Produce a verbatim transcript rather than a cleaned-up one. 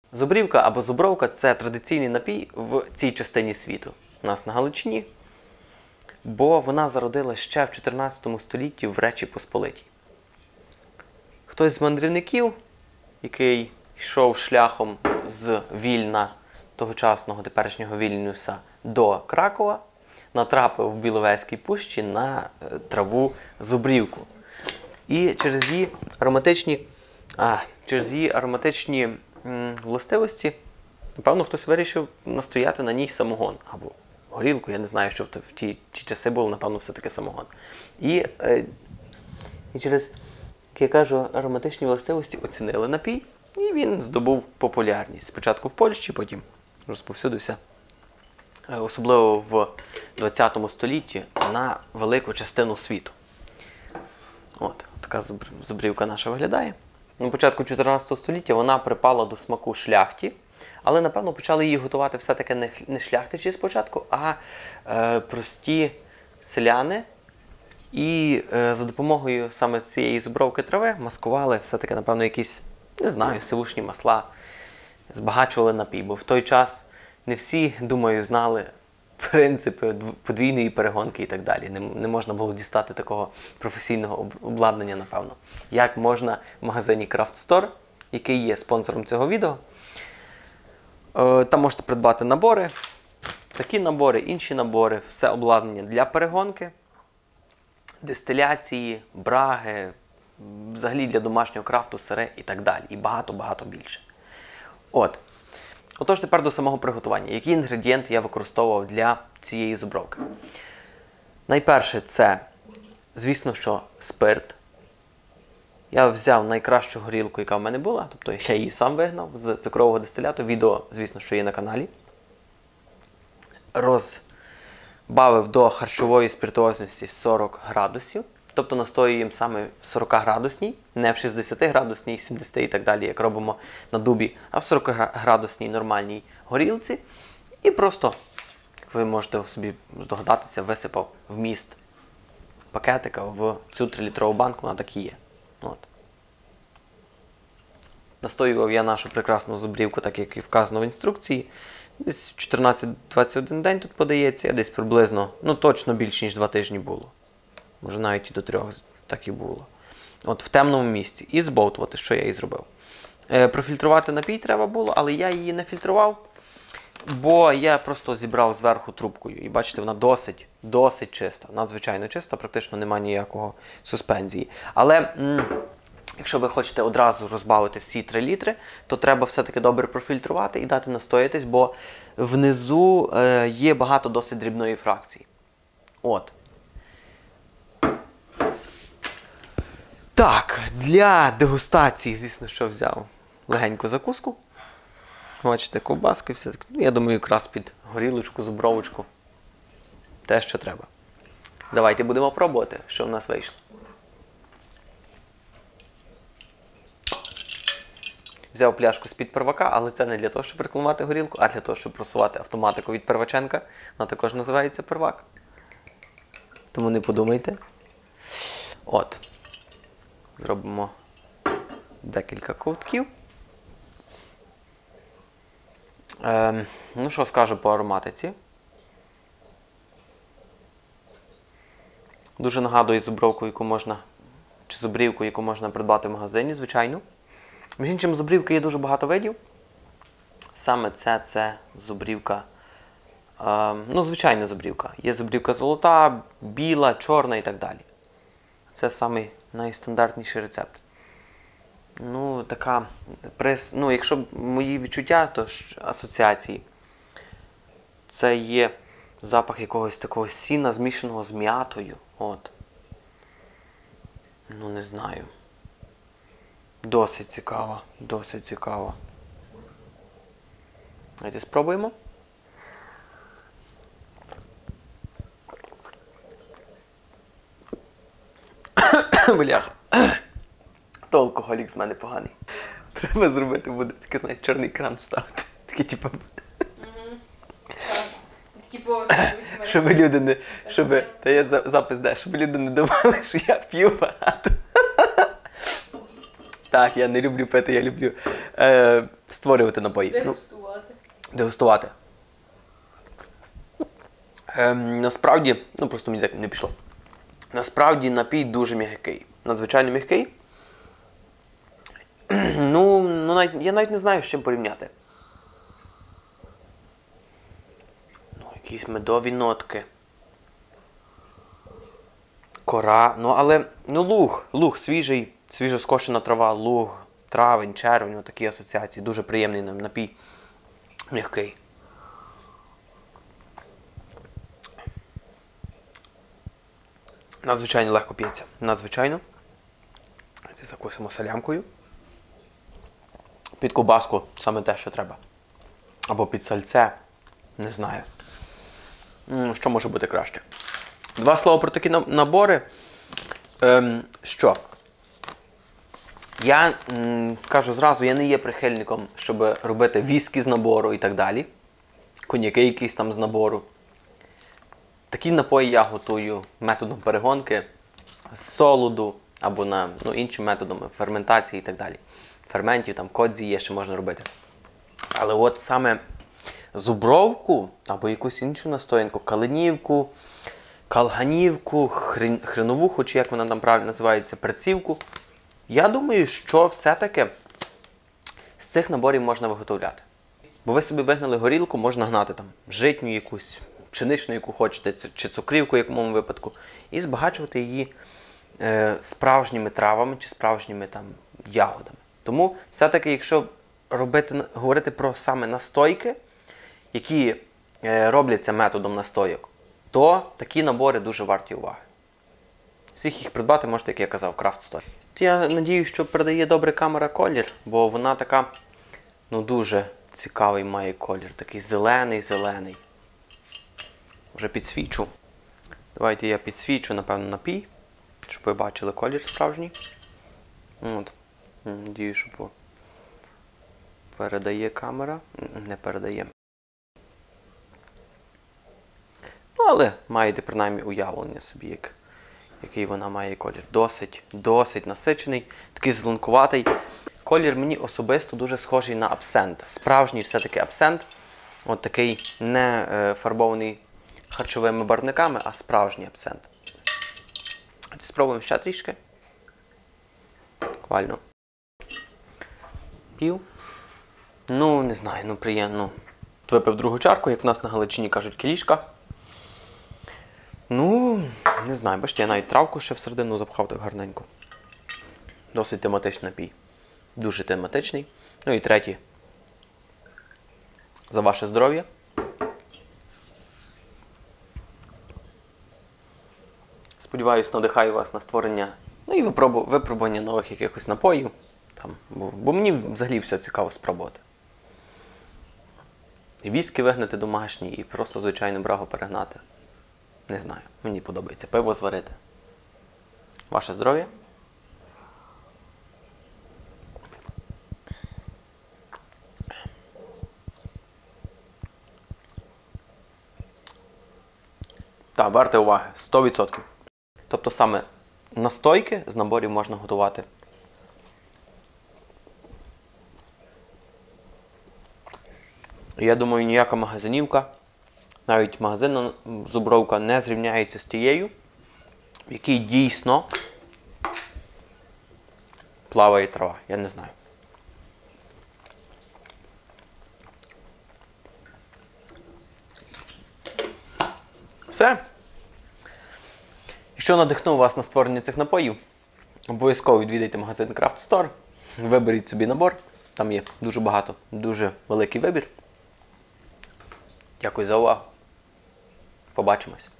Зубрівка або зубровка – це традиційний напій в цій частині світу, у нас на Галичині, бо вона зародилась ще в чотирнадцятому столітті в Речі Посполитій. Хтось з мандрівників, який йшов шляхом з Вільна, тогочасного теперішнього Вільнюса, до Кракова, натрапив в Біловезькій пущі на траву зубрівку. І через її ароматичні, а, через її ароматичні м, властивості, напевно, хтось вирішив настояти на ній самогон. Або горілку, я не знаю, що в ті, ті часи було, напевно, все-таки самогон. І, е, і через, як я кажу, ароматичні властивості оцінили напій, і він здобув популярність. Спочатку в Польщі, потім розповсюдився, особливо в двадцятому столітті, на велику частину світу. От, така зубрівка наша виглядає. На початку чотирнадцятого століття вона припала до смаку шляхті, але, напевно, почали її готувати все-таки не, не шляхтичі спочатку, а е, прості селяни. І е, за допомогою саме цієї зубровки трави маскували все-таки, напевно, якісь, не знаю, сивушні масла, збагачували напій. Бо в той час не всі, думаю, знали принципи подвійної перегонки і так далі. Не, не можна було дістати такого професійного обладнання, напевно. Як можна в магазині Craft Store, який є спонсором цього відео, е, там можете придбати набори, такі набори, інші набори, все обладнання для перегонки, дистиляції, браги, взагалі для домашнього крафту, сири і так далі. І багато-багато більше. От. Отож, тепер до самого приготування. Які інгредієнти я використовував для цієї зубровки? Найперше це, звісно, що спирт. Я взяв найкращу горілку, яка в мене була, тобто я її сам вигнав з цукрового дистиляту. Відео, звісно, що є на каналі. Розбавив до харчової спиртуозності сорок градусів. Тобто настоюємо саме в сорокаградусній, не в шістдесятиградусній, сімдесятій і так далі, як робимо на дубі, а в сорокаградусній нормальній горілці. І просто, як ви можете собі здогадатися, висипав вміст пакетика в цю трилітрову банку, вона так і є. От. Настоював я нашу прекрасну зубрівку, так як і вказано в інструкції. Десь чотирнадцять двадцять один день тут подається, а десь приблизно, ну точно більше, ніж два тижні було. Може навіть і до трьох так і було. От в темному місці. І збовтувати, що я і зробив. Е, профільтрувати напій треба було, але я її не фільтрував, бо я просто зібрав зверху трубкою. І бачите, вона досить, досить чиста. Надзвичайно чиста, практично немає ніякого суспензії. Але м якщо ви хочете одразу розбавити всі три літри, то треба все-таки добре профільтрувати і дати настоятись, бо внизу е, є багато досить дрібної фракції. От. Так, для дегустації, звісно, що взяв легеньку закуску. Бачите, ковбаски, все таке. Ну, я думаю, якраз під горілочку, зубровочку. Те, що треба. Давайте будемо пробувати, що в нас вийшло. Взяв пляшку з-під первака, але це не для того, щоб рекламувати горілку, а для того, щоб просувати автоматику від перваченка. Вона також називається первак. Тому не подумайте. От. Зробимо декілька ковтків. Ем, ну, що скажу по ароматиці. Дуже нагадує зубровку, яку можна, чи зубрівку, яку можна придбати в магазині, звичайно. Між іншим, зубрівки є дуже багато видів. Саме це, це зубрівка, ем, ну, звичайна зубрівка. Є зубрівка золота, біла, чорна і так далі. Це самий найстандартніший рецепт. Ну, така, ну, якщо мої відчуття, то ж асоціації. Це є запах якогось такого сіна, змішаного з м'ятою. От. Ну, не знаю. Досить цікаво, досить цікаво. Давайте спробуємо. Бляха. То алкоголік з мене поганий. Треба зробити буде таке, знаєте, чорний кран вставити. Такий, типу... Щоб люди не... Щоб... Та я запис, да, щоб люди не думали, що я п'ю багато. Так, я не люблю пити, я люблю е, створювати напої. Дегустувати. Ну, дегустувати. Е, насправді, ну просто мені так не пішло. Насправді напій дуже м'який. Надзвичайно м'який. Ну, ну навіть, я навіть не знаю, з чим порівняти. Ну, якісь медові нотки. Кора, ну але, ну луг, луг, свіжий, свіжо скошена трава, луг, травень, червень, ну, такі асоціації, дуже приємний нам напій, м'який. Надзвичайно легко п'ється, надзвичайно. Закусимо салямкою. Під ковбаску саме те, що треба. Або під сальце, не знаю. Що може бути краще? Два слова про такі набори. Ем, що? Я м, скажу зразу, я не є прихильником, щоб робити віскі з набору і так далі. Коньяки якісь там з набору. Такі напої я готую методом перегонки з солоду або на, ну, іншими методами ферментації і так далі. Ферментів, там кодзі є, ще можна робити. Але от саме зубровку або якусь іншу настоянку, калинівку, калганівку, хрен, хреновуху, чи як вона там правильно називається, перцівку. Я думаю, що все-таки з цих наборів можна виготовляти. Бо ви собі вигнали горілку, можна гнати там житню якусь, пшеничну, яку хочете, чи цукрівку, як в моєму випадку, і збагачувати її е, справжніми травами чи справжніми там ягодами. Тому все-таки, якщо робити, говорити про саме настойки, які е, робляться методом настойок, то такі набори дуже варті уваги. Всіх їх придбати можете, як я казав, Craft Store. Я надію, що передає добре камера колір, бо вона така, ну, дуже цікавий має колір. Такий зелений-зелений. Вже підсвічу. Давайте я підсвічу, напевно, напій, щоб ви бачили колір справжній. От. Надію, що передає камера. Не передає. Ну, але маєте принаймні уявлення собі, як, який вона має колір. Досить, досить насичений, такий зеленкуватий. Колір мені особисто дуже схожий на абсент. Справжній все-таки абсент. От такий не е, фарбований харчовими барвниками, а справжній абсент. Спробуємо ще трішки. Буквально. Пів. Ну, не знаю, ну приємно. Випив другу чарку, як в нас на Галичині кажуть, кілішка. Ну, не знаю, бачите, я навіть травку ще всередину запхав так гарненько. Досить тематичний напій. Дуже тематичний. Ну і третій. За ваше здоров'я. Сподіваюсь, надихаю вас на створення, ну і випробування нових якихось напоїв. Там, бо, бо мені взагалі все цікаво спробувати. І віскі вигнати домашні, і просто звичайну брагу перегнати. Не знаю, мені подобається. Пиво зварити. Ваше здоров'я. Так, варте уваги. сто відсотків. Тобто саме настойки з наборів можна готувати. Я думаю, ніяка магазинівка, навіть магазинна зубровка не зрівняється з тією, в якій дійсно плаває трава. Я не знаю. Все. Що надихнув вас на створення цих напоїв? Обов'язково відвідайте магазин Craft Store, виберіть собі набор, там є дуже багато, дуже великий вибір. Дякую за увагу. Побачимось.